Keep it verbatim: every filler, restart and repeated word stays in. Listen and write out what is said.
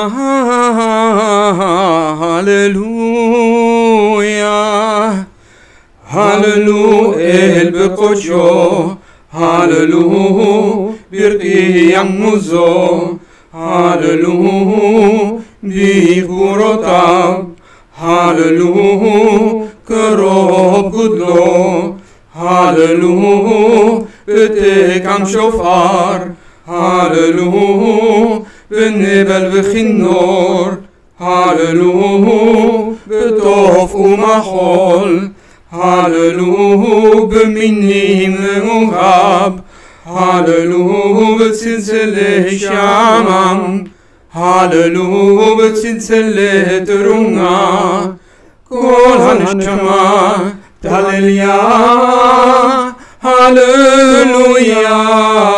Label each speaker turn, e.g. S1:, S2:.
S1: هللويا هللو el bekocho hallelu birki yamuzo hallelu bigurotav hallelu kerob gudlo hallelu betekam shofar hallelu benebel v'chinor hallelu betof umachol hallelu b'minim v'murab hallelu b'tzilzele shamam hallelu b'tzilzele terunga kol haneshama talelya hallelujah.